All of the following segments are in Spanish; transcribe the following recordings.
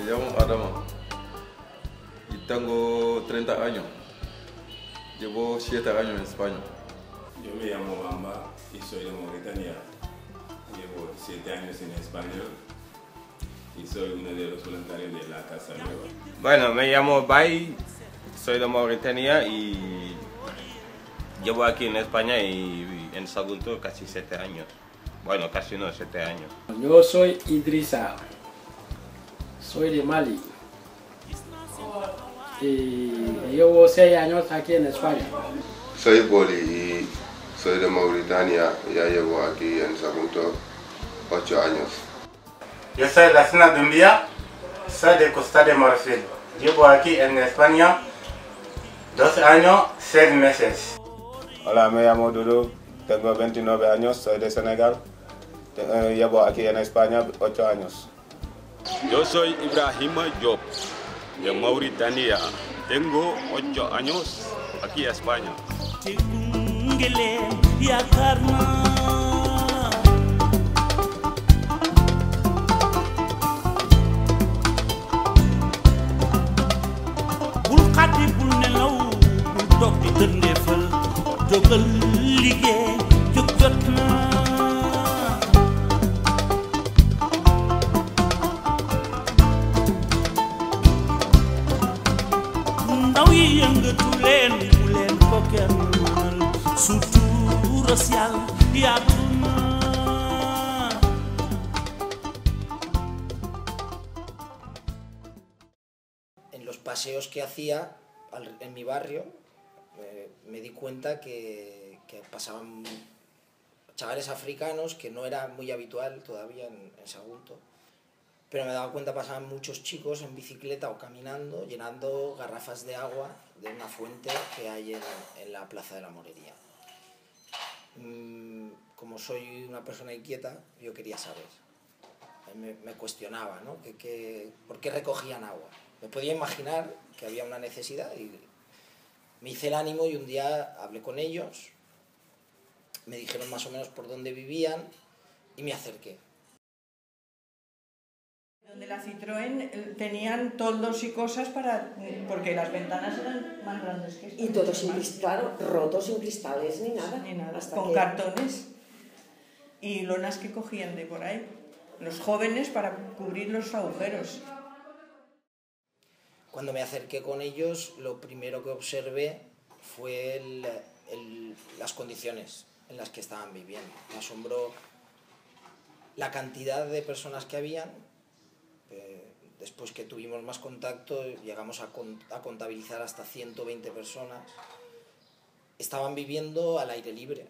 Me llamo Adama y tengo 30 años. Llevo 7 años en España. Yo me llamo Bamba y soy de Mauritania. Llevo 7 años en España y soy uno de los voluntarios de la Casa Nueva. Bueno, me llamo Bay, soy de Mauritania y llevo aquí en España y en Sagunto casi 7 años. Bueno, casi no, 7 años. Yo soy Idrissa, soy de Mali y llevo 6 años aquí en España. Soy Boli y soy de Mauritania, ya llevo aquí en Sagunto 8 años. Yo soy Lassina Doumbia, soy de Costa de Marfil. Llevo aquí en España 2 años, 6 meses. Hola, me llamo Dudu, tengo 29 años, soy de Senegal. Llevo aquí en España 8 años. Yo soy Ibrahima Diop, de Mauritania. Tengo 8 años aquí en España. En los paseos que hacía en mi barrio me di cuenta que pasaban chavales africanos, que no era muy habitual todavía en Sagunto, pero me daba cuenta pasaban muchos chicos en bicicleta o caminando llenando garrafas de agua de una fuente que hay en la Plaza de la Morería. Como soy una persona inquieta, yo quería saber, me cuestionaba, ¿no? ¿Por qué recogían agua? Me podía imaginar que había una necesidad y me hice el ánimo y un día hablé con ellos, me dijeron más o menos por dónde vivían y me acerqué. Donde la Citroën tenían toldos y cosas porque las ventanas eran más grandes que estas. Y todos sin claro, rotos, sin cristales ni nada. Ni nada, hasta con cartones y lonas que cogían de por ahí. Los jóvenes para cubrir los agujeros. Cuando me acerqué con ellos, lo primero que observé fue las condiciones en las que estaban viviendo. Me asombró la cantidad de personas que habían. Después que tuvimos más contacto, llegamos a contabilizar hasta 120 personas. Estaban viviendo al aire libre.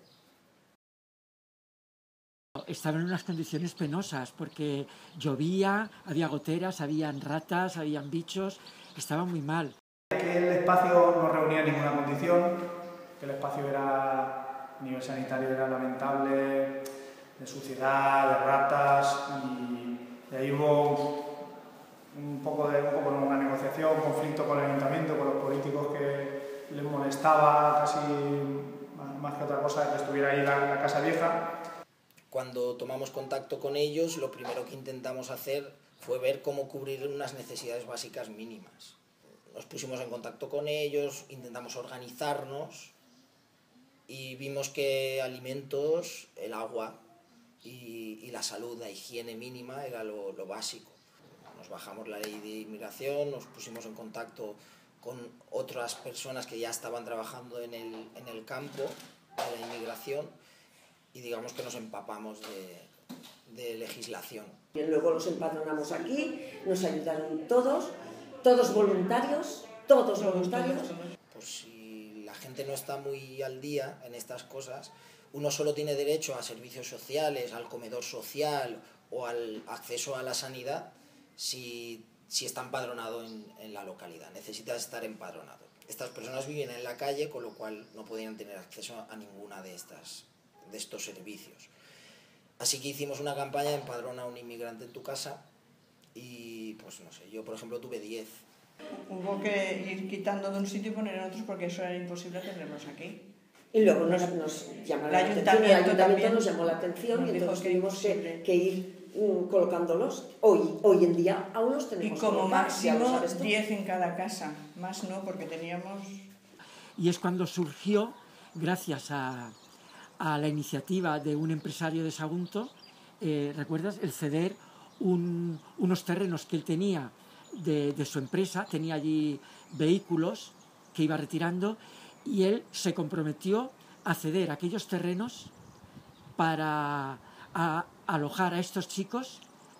Estaban en unas condiciones penosas porque llovía, había goteras, habían ratas, habían bichos, estaba muy mal. Que el espacio no reunía ninguna condición, que el espacio era, a nivel sanitario era lamentable, de suciedad, de ratas, y de ahí hubo un poco una negociación, un conflicto con el ayuntamiento, con los políticos que les molestaba casi más que otra cosa que estuviera ahí la casa vieja. Cuando tomamos contacto con ellos, lo primero que intentamos hacer fue ver cómo cubrir unas necesidades básicas mínimas. Nos pusimos en contacto con ellos, intentamos organizarnos y vimos que alimentos, el agua y la salud, la higiene mínima era lo básico. Nos bajamos la ley de inmigración, nos pusimos en contacto con otras personas que ya estaban trabajando en el campo de la inmigración y digamos que nos empapamos de legislación. Y luego los empadronamos aquí, nos ayudaron todos voluntarios, Pues si la gente no está muy al día en estas cosas, uno solo tiene derecho a servicios sociales, al comedor social o al acceso a la sanidad si está empadronado en la localidad. Necesitas estar empadronado. Estas personas viven en la calle, con lo cual no podían tener acceso a ninguna de estos servicios. Así que hicimos una campaña de empadrona a un inmigrante en tu casa y, pues no sé, yo por ejemplo tuve 10. Hubo que ir quitando de un sitio y poner en otros porque eso era imposible tenerlos aquí. Y luego nos llamaron la atención, el ayuntamiento nos llamó la atención y entonces tuvimos que ir colocándolos. Hoy en día aún los tenemos. Y como máximo 10 10 en cada casa, más no, porque teníamos... Y es cuando surgió, gracias a la iniciativa de un empresario de Sagunto, ¿recuerdas? El ceder unos terrenos que él tenía de su empresa, tenía allí vehículos que iba retirando, y él se comprometió a ceder aquellos terrenos para alojar a estos chicos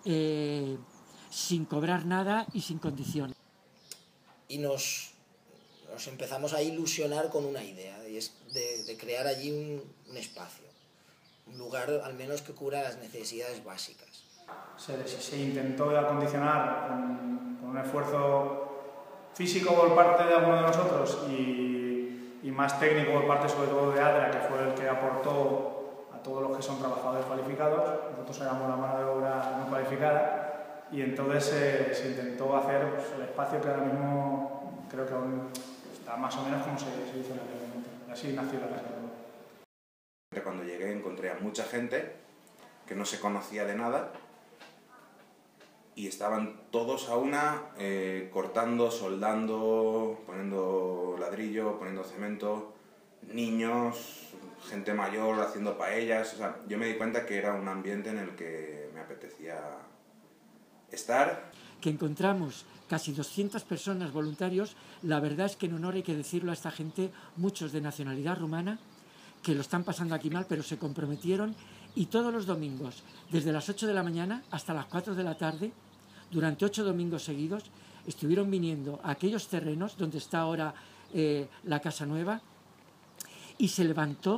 sin cobrar nada y sin condición. Y nos empezamos a ilusionar con una idea, y es de crear allí un espacio, un lugar al menos que cubra las necesidades básicas. Se intentó acondicionar con un esfuerzo físico por parte de alguno de nosotros y más técnico por parte sobre todo de ADRA, que fue el que aportó a todos los que son trabajadores cualificados. Nosotros éramos la mano de obra no cualificada y entonces se intentó hacer pues, el espacio que ahora mismo creo que aún está más o menos como se hizo en aquel momento. Y así nació la Casa Nueva. Cuando llegué encontré a mucha gente que no se conocía de nada y estaban todos a una cortando, soldando, poniendo ladrillo, poniendo cemento, niños, gente mayor haciendo paellas. O sea, yo me di cuenta que era un ambiente en el que me apetecía estar. Que encontramos casi 200 personas voluntarios. La verdad es que en honor hay que decirlo a esta gente, muchos de nacionalidad rumana, que lo están pasando aquí mal, pero se comprometieron y todos los domingos, desde las 8 de la mañana hasta las 4 de la tarde, durante 8 domingos seguidos, estuvieron viniendo a aquellos terrenos donde está ahora la Casa Nueva y se levantó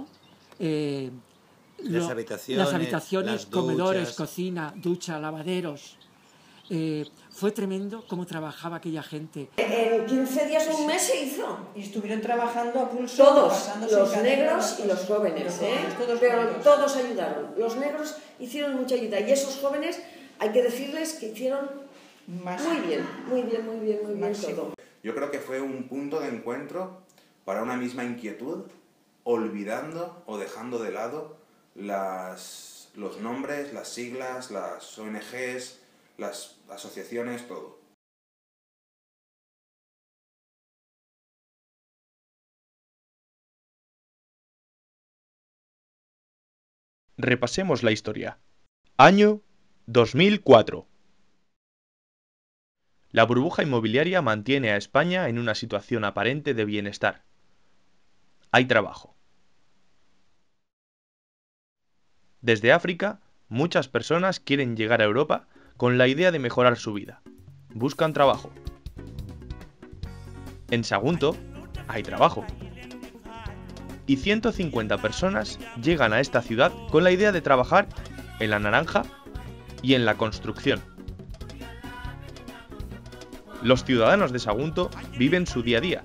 las habitaciones, las comedores, duchas, cocina, ducha, lavaderos. Fue tremendo cómo trabajaba aquella gente. En 15 días o un mes se hizo. Y estuvieron trabajando a pulso. Todos, los negros y los jóvenes, pero todos ayudaron. Los negros hicieron mucha ayuda y esos jóvenes, hay que decirles que hicieron muy bien todo. Yo creo que fue un punto de encuentro para una misma inquietud, olvidando o dejando de lado los nombres, las siglas, las ONGs, las asociaciones, todo. Repasemos la historia. Año 2004. La burbuja inmobiliaria mantiene a España en una situación aparente de bienestar. Hay trabajo. Desde África, muchas personas quieren llegar a Europa con la idea de mejorar su vida. Buscan trabajo. En Sagunto hay trabajo. Y 150 personas llegan a esta ciudad con la idea de trabajar en la naranja y en la construcción. Los ciudadanos de Sagunto viven su día a día.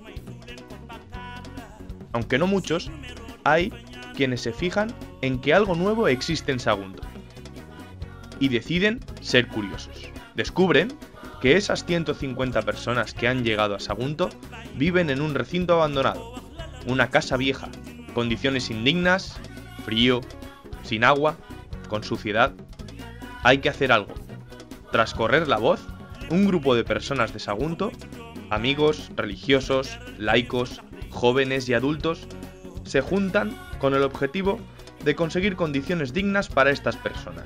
Aunque no muchos, hay quienes se fijan en que algo nuevo existe en Sagunto. Y deciden ser curiosos. Descubren que esas 150 personas que han llegado a Sagunto viven en un recinto abandonado, una casa vieja, condiciones indignas, frío, sin agua, con suciedad. Hay que hacer algo. Tras correr la voz, un grupo de personas de Sagunto, amigos, religiosos, laicos, jóvenes y adultos, se juntan con el objetivo de conseguir condiciones dignas para estas personas.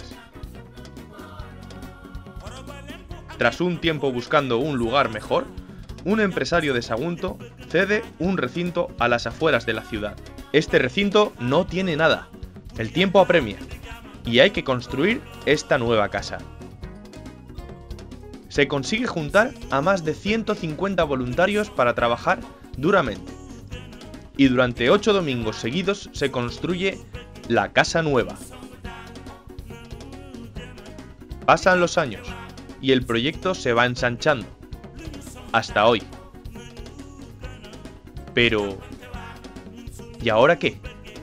Tras un tiempo buscando un lugar mejor, un empresario de Sagunto cede un recinto a las afueras de la ciudad. Este recinto no tiene nada, el tiempo apremia, y hay que construir esta nueva casa. Se consigue juntar a más de 150 voluntarios para trabajar duramente. Y durante 8 domingos seguidos se construye la Casa Nueva. Pasan los años y el proyecto se va ensanchando. Hasta hoy. Pero... ¿y ahora qué?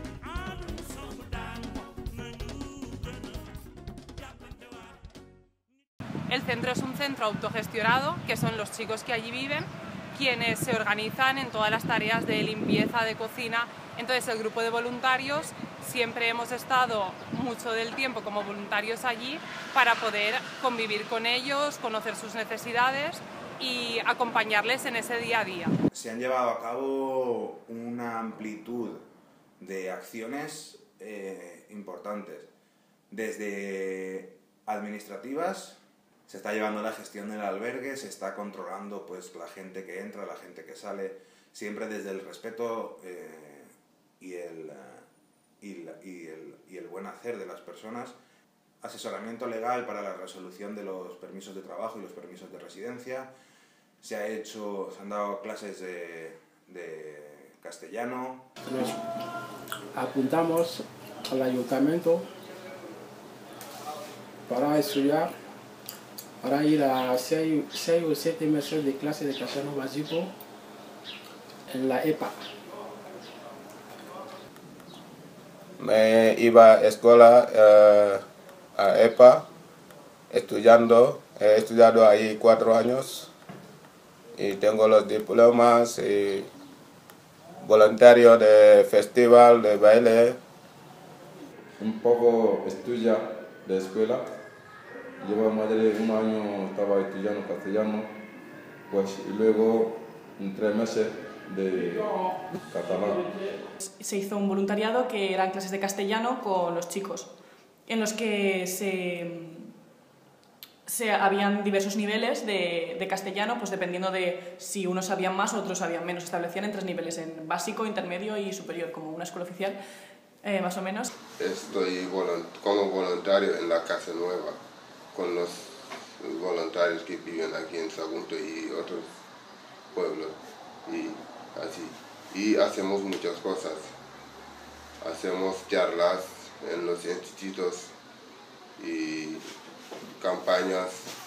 El centro es un centro autogestionado, que son los chicos que allí viven, quienes se organizan en todas las tareas de limpieza, de cocina. Entonces el grupo de voluntarios siempre hemos estado mucho del tiempo como voluntarios allí para poder convivir con ellos, conocer sus necesidades y acompañarles en ese día a día. Se han llevado a cabo una amplitud de acciones importantes, desde administrativas. Se está llevando la gestión del albergue, se está controlando pues la gente que entra, la gente que sale, siempre desde el respeto y el buen hacer de las personas. Asesoramiento legal para la resolución de los permisos de trabajo y los permisos de residencia. Se han dado clases de castellano. Nos apuntamos al ayuntamiento para estudiar, para ir a 6 o 7 meses de clase de castellano básico en la EPA. Me iba a escuela, a EPA, estudiando. He estudiado ahí 4 años y tengo los diplomas y voluntario de festival de baile. Un poco estudia de escuela. Llevo más de un año estaba estudiando castellano, pues y luego 3 meses de catalán. Se hizo un voluntariado que eran clases de castellano con los chicos, en los que habían diversos niveles de castellano, pues dependiendo de si unos sabían más o otros sabían menos. Establecían en 3 niveles, en básico, intermedio y superior, como una escuela oficial, más o menos. Estoy como voluntario en la Casa Nueva, con los voluntarios que viven aquí en Sagunto y otros pueblos, y así. Y hacemos muchas cosas. Hacemos charlas en los institutos y campañas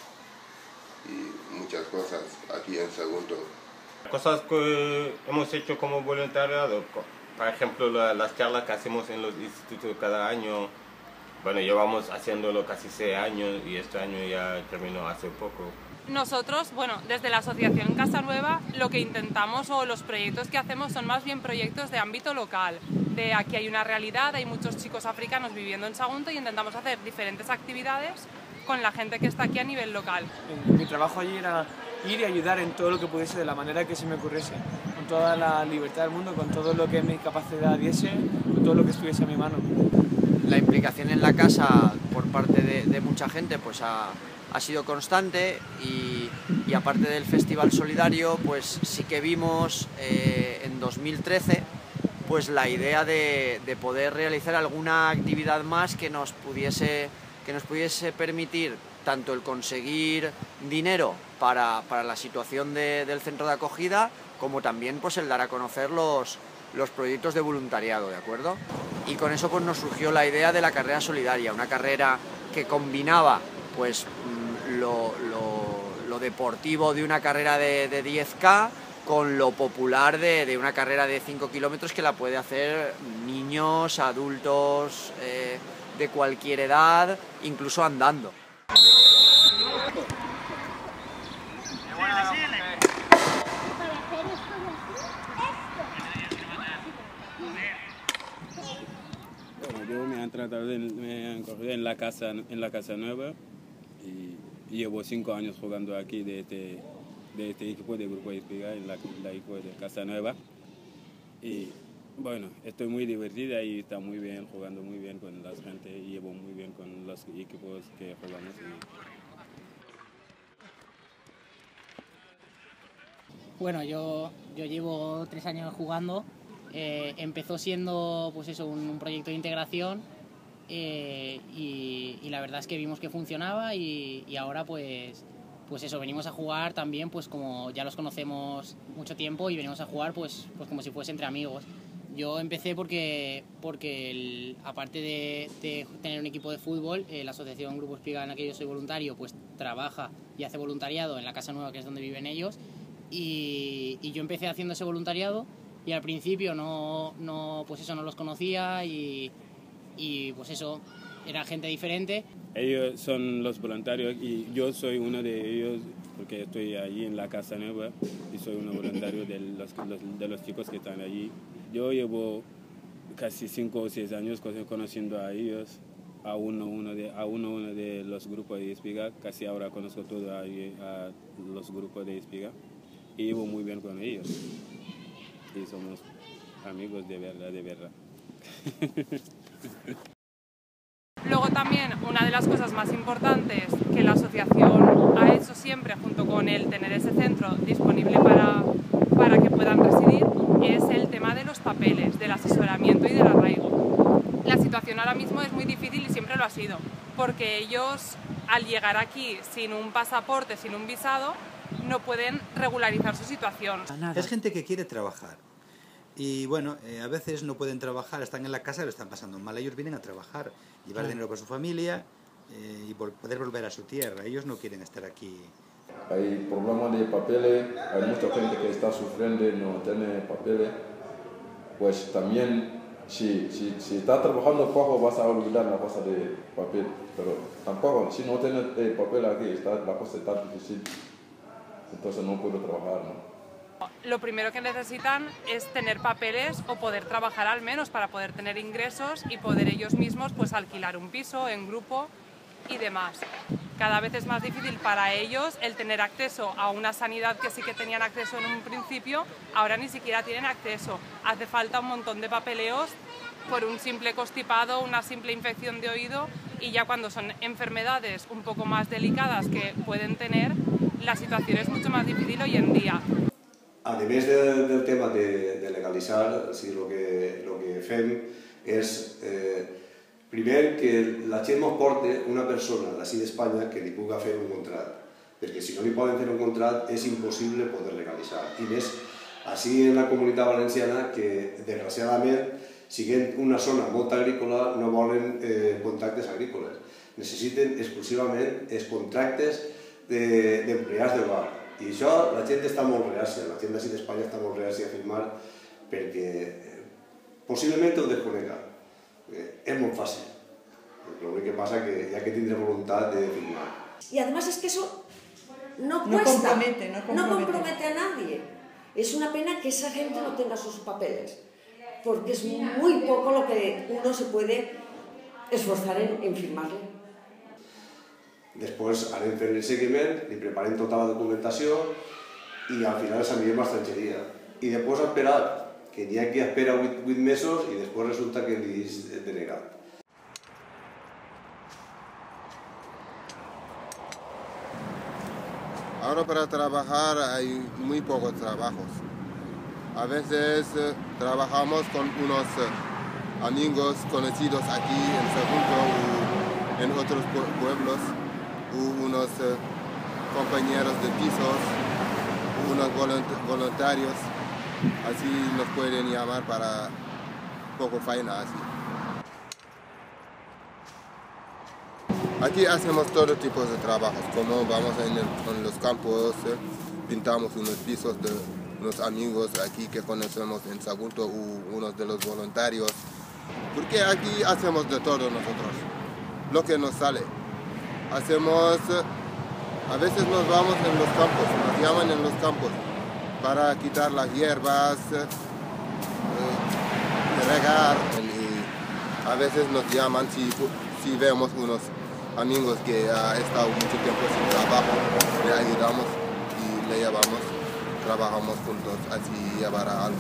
y muchas cosas aquí en Sagunto. Cosas que hemos hecho como voluntariado, por ejemplo las charlas que hacemos en los institutos cada año. Bueno, llevamos haciéndolo casi 6 años y este año ya terminó hace poco. Nosotros, bueno, desde la asociación Casa Nueva, lo que intentamos o los proyectos que hacemos son más bien proyectos de ámbito local. De aquí hay una realidad, hay muchos chicos africanos viviendo en Sagunto y intentamos hacer diferentes actividades con la gente que está aquí a nivel local. Mi trabajo allí era ir y ayudar en todo lo que pudiese, de la manera que se me ocurriese, con toda la libertad del mundo, con todo lo que mi capacidad diese, con todo lo que estuviese a mi mano. La implicación en la casa por parte de mucha gente pues ha sido constante y aparte del Festival Solidario, pues sí que vimos en 2013 pues la idea de poder realizar alguna actividad más que nos pudiese permitir tanto el conseguir dinero para la situación del centro de acogida, como también pues el dar a conocer los proyectos de voluntariado, ¿de acuerdo? Y con eso pues nos surgió la idea de la carrera solidaria, una carrera que combinaba pues lo deportivo de una carrera de 10K con lo popular de una carrera de 5 kilómetros que la puede hacer niños, adultos, de cualquier edad, incluso andando. Bueno, yo me han cogido en la Casa Nueva y llevo 5 años jugando aquí de este equipo de Grupo Espiga en la equipo de Casa Nueva. Y bueno, estoy muy divertida y está muy bien, jugando muy bien con la gente y llevo muy bien con los equipos que jugamos. Bueno, yo llevo 3 años jugando. Empezó siendo pues eso, un proyecto de integración y la verdad es que vimos que funcionaba y ahora pues eso, venimos a jugar también pues como ya los conocemos mucho tiempo y venimos a jugar pues como si fuese entre amigos. Yo empecé porque aparte de tener un equipo de fútbol, la asociación Grupo Espiga, en la que yo soy voluntario, pues trabaja y hace voluntariado en la Casa Nueva, que es donde viven ellos, y yo empecé haciendo ese voluntariado y al principio no los conocía y pues eso, era gente diferente. Ellos son los voluntarios y yo soy uno de ellos porque estoy allí en la Casa Nueva y soy uno voluntario de los chicos que están allí. Yo llevo casi 5 o 6 años conociendo a ellos, a uno de los grupos de Espiga. Casi ahora conozco a los grupos de Espiga y vivo muy bien con ellos. Y somos amigos de verdad. Luego también una de las cosas más importantes que la asociación ha hecho siempre, junto con el tener ese centro disponible para que puedan residir, es el tema de los papeles, del asesoramiento y del arraigo. La situación ahora mismo es muy difícil y siempre lo ha sido, porque ellos al llegar aquí sin un pasaporte, sin un visado, no pueden regularizar su situación. Es gente que quiere trabajar. Y bueno, a veces no pueden trabajar, están en la casa y lo están pasando mal. Ellos vienen a trabajar, llevar dinero para su familia y poder volver a su tierra. Ellos no quieren estar aquí. Hay problemas de papeles, hay mucha gente que está sufriendo y no tiene papeles. Pues también, si está trabajando poco, vas a olvidar la cosa de papel. Pero tampoco, si no tienes papel aquí, la cosa está difícil. Entonces no puedo trabajar, ¿no? Lo primero que necesitan es tener papeles o poder trabajar al menos para poder tener ingresos y poder ellos mismos pues alquilar un piso en grupo y demás. Cada vez es más difícil para ellos el tener acceso a una sanidad que sí que tenían acceso en un principio, ahora ni siquiera tienen acceso. Hace falta un montón de papeleos por un simple constipado, una simple infección de oído, y ya cuando son enfermedades un poco más delicadas que pueden tener, la situación es mucho más difícil hoy en día. Además del tema de legalizar, sí, lo que fem és primer que la gent mos porte una persona d'ací d'Espanya que li puga fer un contrat, perquè si no li poden fer un contrat és impossible poder legalitzar. I més, així en la Comunitat Valenciana, que desgraciadament, siguent una zona molt agrícola, no volen contractes agrícoles. Necessiten exclusivament els contractes d'empleats del bar. I això la gent està molt reàcia, la gent d'ací d'Espanya està molt reàcia a firmar perquè possiblement ho desconega. Es muy fácil. Lo único que pasa es que hay que tener voluntad de firmar. Y además es que eso no cuesta, no compromete a nadie. Es una pena que esa gente no tenga sus papeles, porque es muy poco lo que uno se puede esforzar en firmarle. Després anem fent el seguiment, li preparem tota la documentació i al final s'enviem a estrangeria. I després esperar, que n'hi ha qui espera 8 mesos i després resulta que li és denegat. Ahora para trabajar hay muy pocos trabajos. A veces trabajamos con unos amigos conocidos aquí en Sagunto o en otros pueblos, unos compañeros de pisos, unos voluntarios, así nos pueden llamar para poco faena así. Aquí hacemos todo tipo de trabajos, como vamos en los campos, pintamos unos pisos de unos amigos aquí que conocemos en Sagunto o unos de los voluntarios, porque aquí hacemos de todo nosotros, lo que nos sale. Hacemos, a veces nos vamos en los campos, nos llaman en los campos para quitar las hierbas, regar, y a veces nos llaman si vemos unos amigos que ha estado mucho tiempo sin trabajo, le ayudamos y le llevamos, trabajamos juntos, así llevará algo.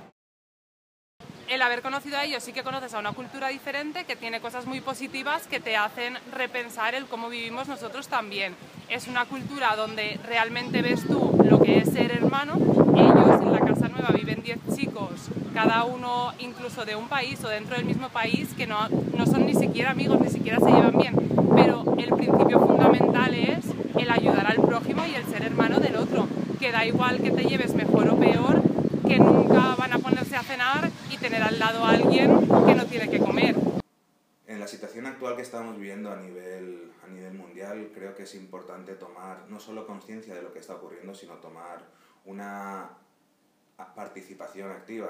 El haber conocido a ellos sí que conoces a una cultura diferente que tiene cosas muy positivas que te hacen repensar el cómo vivimos nosotros también. Es una cultura donde realmente ves tú lo que es ser hermano. Ellos en la Casa Nueva viven 10 chicos, cada uno incluso de un país o dentro del mismo país, que no son ni siquiera amigos, ni siquiera se llevan bien, pero el principio fundamental es el ayudar al prójimo y el ser hermano del otro, que da igual que te lleves mejor o peor, que nunca van a ponerse a cenar y tener al lado a alguien que no tiene que comer. En la situación actual que estamos viviendo a nivel mundial, creo que es importante tomar no solo conciencia de lo que está ocurriendo, sino tomar una participación activa.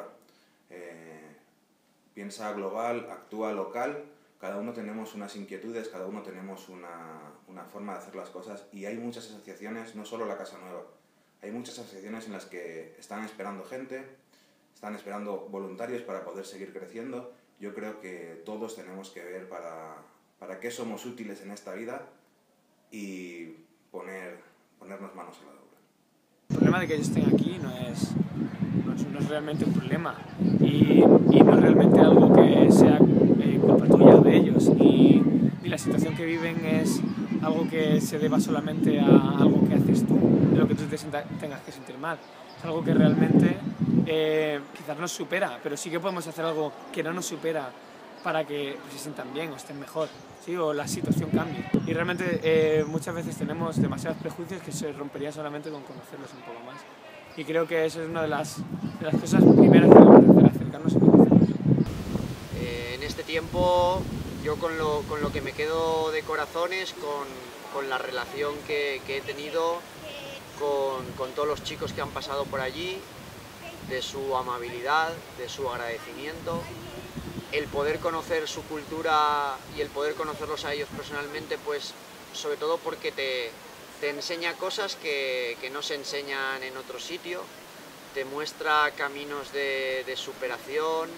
Piensa global, actúa local, cada uno tenemos unas inquietudes, cada uno tenemos una forma de hacer las cosas, y hay muchas asociaciones, no solo la Casa Nueva, hay muchas asociaciones en las que están esperando gente, están esperando voluntarios para poder seguir creciendo. Yo creo que todos tenemos que ver para qué somos útiles en esta vida y ponernos manos a la obra. El problema de que ellos estén aquí no es realmente un problema y no es realmente algo que sea culpa tuya o de ellos, ni la situación que viven es algo que se deba solamente a algo que haces tú, de lo que tú tengas que sentir mal. Es algo que realmente quizás nos supera, pero sí que podemos hacer algo que no nos supera para que se sientan bien o estén mejor, ¿sí? O la situación cambie. Y realmente muchas veces tenemos demasiados prejuicios que se romperían solamente con conocerlos un poco más. Y creo que eso es una de las cosas primeras que debemos hacer, acercarnos a conocerlos. En este tiempo yo con lo que me quedo de corazón es con la relación que he tenido con todos los chicos que han pasado por allí, de su amabilidad, de su agradecimiento, el poder conocer su cultura y el poder conocerlos a ellos personalmente, pues sobre todo porque te enseña cosas que no se enseñan en otro sitio, te muestra caminos de superación,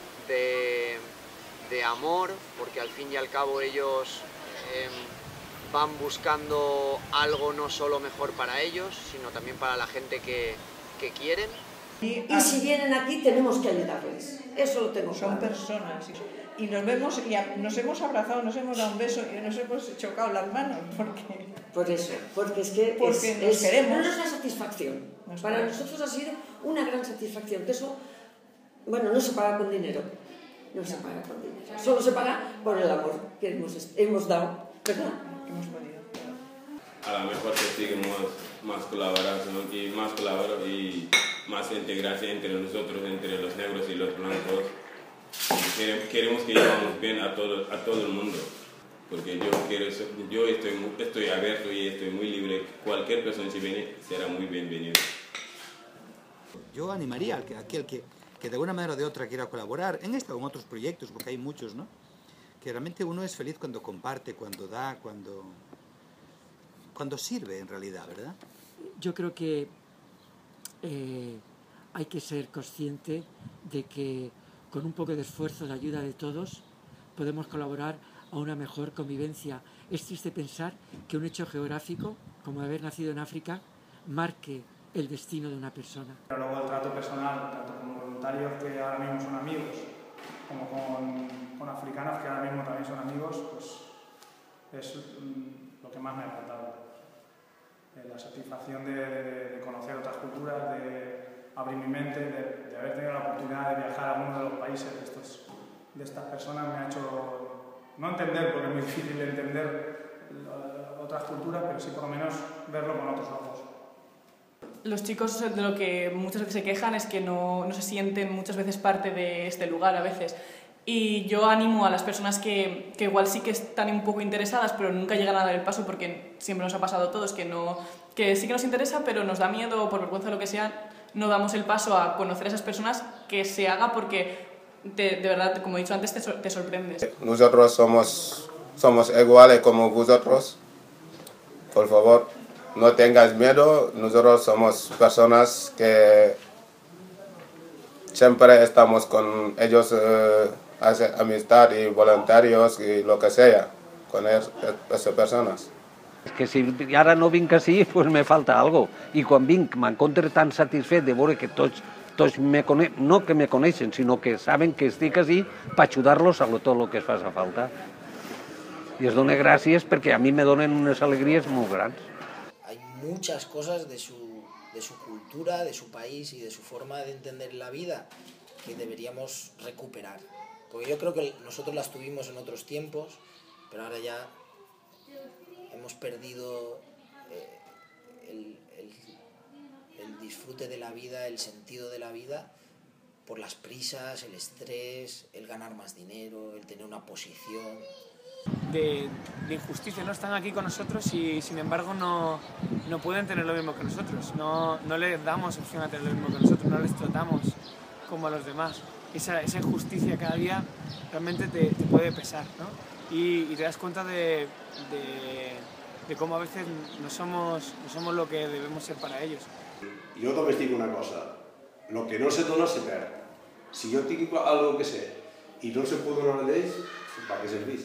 de amor, porque al fin y al cabo ellos van buscando algo no solo mejor para ellos, sino también para la gente que quieren. Y si vienen aquí tenemos que ayudarles, eso lo tengo claro. Son personas y nos vemos y nos hemos abrazado, nos hemos dado un beso y nos hemos chocado las manos porque... Por eso, porque es que nos queremos. No es una satisfacción, para nosotros ha sido una gran satisfacción, que eso, bueno, no se paga con dinero, no se paga con dinero, solo se paga por el amor que hemos dado, ¿verdad? Hemos podido. A lo mejor que sigamos más colaboración y más integración entre nosotros, entre los negros y los blancos. Queremos que llevamos bien a todo el mundo, porque yo estoy abierto y estoy muy libre. Cualquier persona si viene será muy bienvenido. Yo animaría a aquel que de alguna manera o de otra quiera colaborar en esta o en otros proyectos, porque hay muchos, ¿no? Que realmente uno es feliz cuando comparte, cuando da, cuando sirve en realidad, ¿verdad? Yo creo que hay que ser consciente de que con un poco de esfuerzo, de ayuda de todos, podemos colaborar a una mejor convivencia. Es triste pensar que un hecho geográfico, como haber nacido en África, marque el destino de una persona. Pero luego el trato personal, tanto con voluntarios que ahora mismo son amigos, como con africanos que ahora mismo también son amigos, pues es lo que más me ha encantado. La satisfacción de conocer otras culturas, de abrir mi mente, de haber tenido la oportunidad de viajar a alguno de los países de estas personas me ha hecho, no entender, porque es muy difícil entender otras culturas, pero sí por lo menos verlo con otros ojos. Los chicos de lo que muchas veces se quejan es que no se sienten muchas veces parte de este lugar a veces. Y yo animo a las personas que igual sí que están un poco interesadas, pero nunca llegan a dar el paso, porque siempre nos ha pasado a todos que sí que nos interesa, pero nos da miedo, por vergüenza o lo que sea, no damos el paso a conocer a esas personas, que se haga porque de verdad, como he dicho antes, te sorprendes. Nosotros somos iguales como vosotros. Por favor, no tengas miedo. Nosotros somos personas que siempre estamos con ellos, hacer amistad y voluntarios y lo que sea con esas personas. És que si ara no vinc així, pues me falta algo. I quan vinc m'encontre tan satisfet de veure que tots no que me coneixen, sinó que saben que estic així per ajudar-los a tot el que es faci falta. I els dono gràcies perquè a mi me donen unes alegries molt grans. Hay muchas cosas de su cultura, de su país y de su forma de entender la vida que deberíamos recuperar. Porque yo creo que nosotros las tuvimos en otros tiempos, pero ahora ya hemos perdido el disfrute de la vida, el sentido de la vida, por las prisas, el estrés, el ganar más dinero, el tener una posición. De injusticia, ¿no? Están aquí con nosotros y sin embargo no pueden tener lo mismo que nosotros, no les damos opción a tener lo mismo que nosotros, no les tratamos como a los demás. Esa injusticia cada día realmente te puede pesar, ¿no? Y te das cuenta de cómo a veces no somos lo que debemos ser para ellos. Jo només dic una cosa, El que no se dona se perd. Si jo tinc algo que sé y no se puede donar d'ells, ¿para qué servís?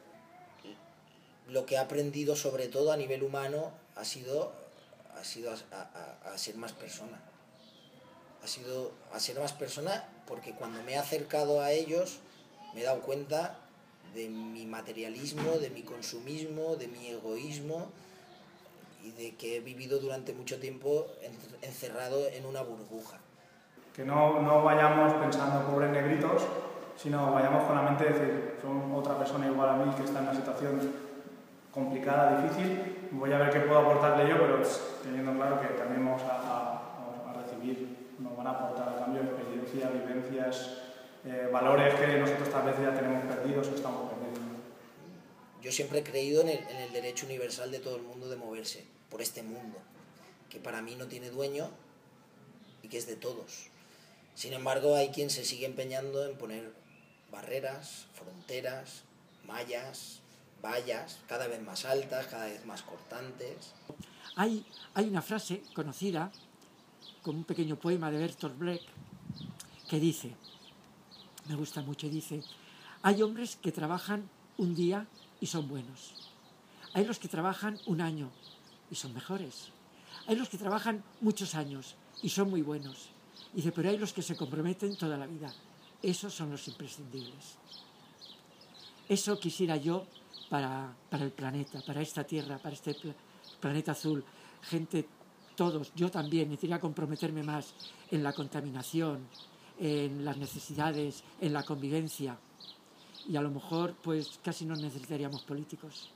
Lo que he aprendido sobre todo a nivel humano ha sido a ser más persona. Ha sido a ser más persona porque cuando me he acercado a ellos me he dado cuenta de mi materialismo, de mi consumismo, de mi egoísmo y de que he vivido durante mucho tiempo encerrado en una burbuja. Que no vayamos pensando pobres negritos, sino vayamos con la mente de decir, son otra persona igual a mí que está en una situación complicada, difícil, voy a ver qué puedo aportarle yo, pero teniendo claro que también vamos a recibir, nos van a aportar a cambio experiencia, vivencias, valores que nosotros tal vez ya tenemos perdidos o estamos perdiendo. Yo siempre he creído en el derecho universal de todo el mundo de moverse por este mundo, que para mí no tiene dueño y que es de todos. Sin embargo, hay quien se sigue empeñando en poner barreras, fronteras, mallas, vallas, cada vez más altas, cada vez más cortantes. Hay una frase conocida, con un pequeño poema de Bertolt Brecht, que dice, me gusta mucho, dice, hay hombres que trabajan un día y son buenos. Hay los que trabajan un año y son mejores. Hay los que trabajan muchos años y son muy buenos. Dice, pero hay los que se comprometen toda la vida. Esos son los imprescindibles. Eso quisiera yo para el planeta, para esta tierra, para este planeta azul. Gente, todos, yo también, necesitaría comprometerme más en la contaminación, en las necesidades, en la convivencia. Y a lo mejor, pues, casi no necesitaríamos políticos.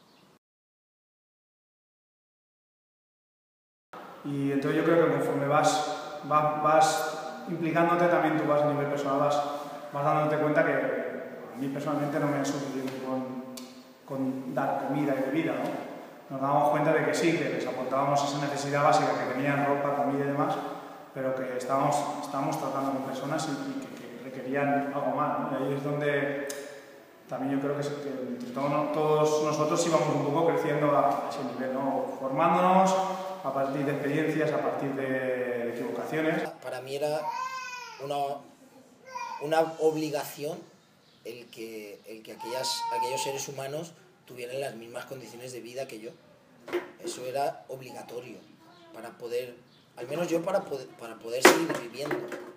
Y entonces yo creo que conforme vas implicándote también tú vas a nivel personal, vas dándote cuenta que a mí personalmente no me es suficiente con dar comida y bebida, ¿no? Nos dábamos cuenta de que sí, que les aportábamos esa necesidad básica que tenían ropa, comida y demás, pero que estábamos tratando con personas y que requerían algo más, ¿no? Y ahí es donde también yo creo que entre todos nosotros íbamos un poco creciendo a ese nivel, ¿no? Formándonos a partir de experiencias, a partir de equivocaciones. Para mí era una obligación el que aquellos seres humanos tuvieran las mismas condiciones de vida que yo. Eso era obligatorio para poder, al menos yo para poder seguir viviendo.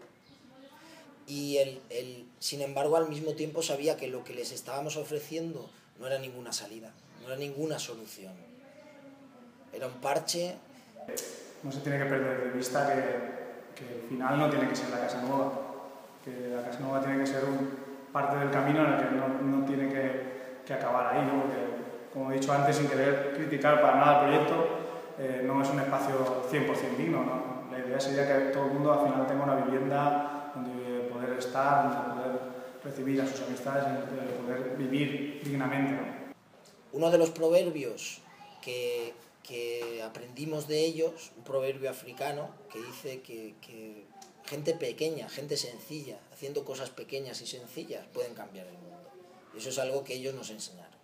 Y sin embargo, al mismo tiempo sabía que lo que les estábamos ofreciendo no era ninguna salida, no era ninguna solución. Era un parche. No se tiene que perder de vista que el final no tiene que ser la casa nueva, que la casa nueva tiene que ser parte del camino en el que no tiene que acabar ahí, ¿no? Porque, como he dicho antes, sin querer criticar para nada el proyecto, no es un espacio 100% digno, ¿no? La idea sería que todo el mundo al final tenga una vivienda donde poder estar, donde poder recibir a sus amistades, donde poder vivir dignamente, ¿no? Uno de los proverbios que aprendimos de ellos, un proverbio africano que dice que gente pequeña, gente sencilla, haciendo cosas pequeñas y sencillas pueden cambiar el mundo. Y eso es algo que ellos nos enseñaron.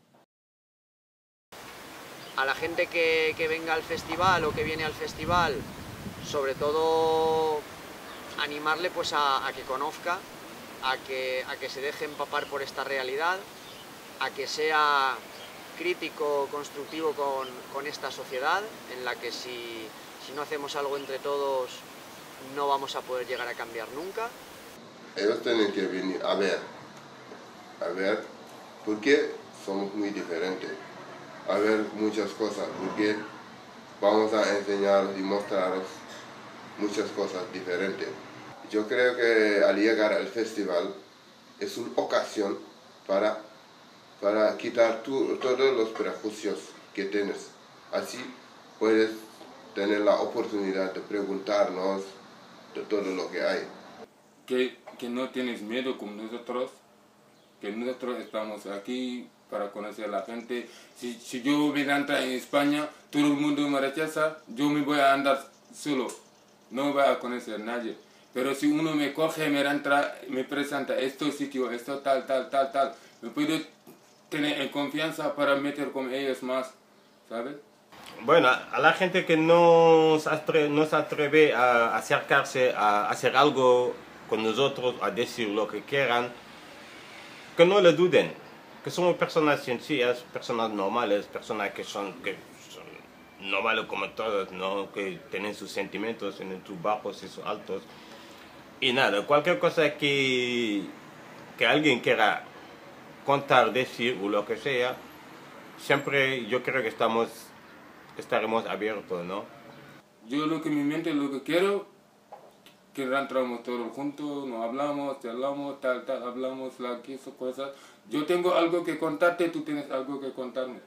A la gente que venga al festival o que viene al festival, sobre todo animarle pues a que conozca, a que se deje empapar por esta realidad, a que sea crítico, constructivo con esta sociedad, en la que si no hacemos algo entre todos no vamos a poder llegar a cambiar nunca. Ellos tienen que venir a ver por qué somos muy diferentes, a ver muchas cosas, porque vamos a enseñaros y mostraros muchas cosas diferentes. Yo creo que al llegar al festival es una ocasión para quitar todos los prejuicios que tienes. Así puedes tener la oportunidad de preguntarnos de todo lo que hay. Que no tienes miedo como nosotros, que nosotros estamos aquí para conocer a la gente. Si yo me entrar en España, todo el mundo me rechaza, yo me voy a andar solo, no voy a conocer a nadie. Pero si uno me coge, me presenta esto sitio, esto tal, me puedo tener en confianza para meter con ellos más, ¿sabes? Bueno, a la gente que no se atreve a acercarse a hacer algo con nosotros, a decir lo que quieran, que no le duden, que somos personas sencillas, personas normales, personas que son normales como todos, ¿no? Que tienen sus sentimientos, tienen sus bajos y sus altos. Y nada, cualquier cosa que alguien quiera contar, decir o lo que sea, siempre yo creo que estaremos abiertos, ¿no? Yo lo que mi mente, lo que quiero, que entramos todos juntos, nos hablamos, charlamos, tal, hablamos, esas cosas. Yo tengo algo que contarte, tú tienes algo que contarme.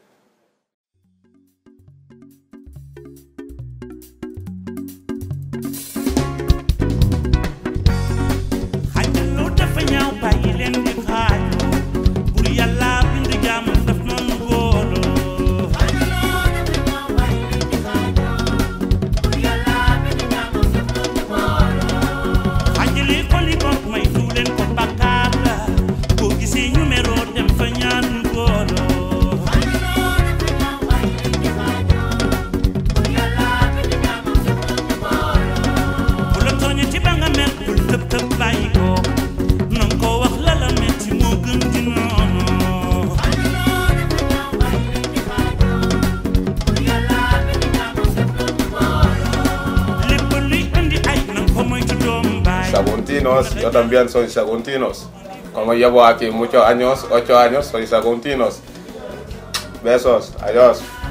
Saguntinos, yo también soy saguntinos. Como llevo aquí muchos años, 8 años, soy saguntinos. Besos, adiós.